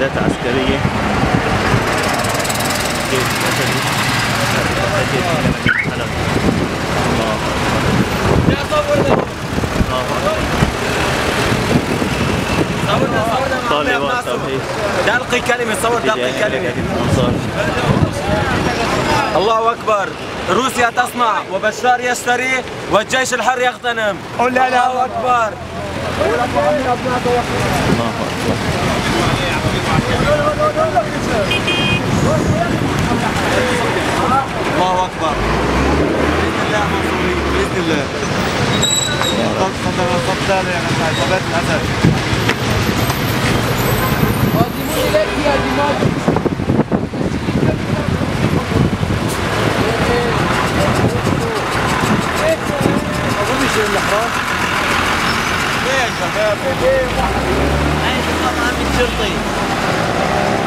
قيادات عسكرية جيش الأسدي جيش اليمني حلب. الله أكبر. طالبات توحيد دلقي كلمة، صور دلقي كلمة. الله أكبر. روسيا تصنع وبشار يشتري والجيش الحر يغتنم. الله أكبر. الله أكبر. بإذن الله منصورين، بإذن الله. تفضل يا عصابات الأسد. قادمون إليك يا دماغ. الأحرار ليه يا شباب؟ ليه؟ هاي الشرطي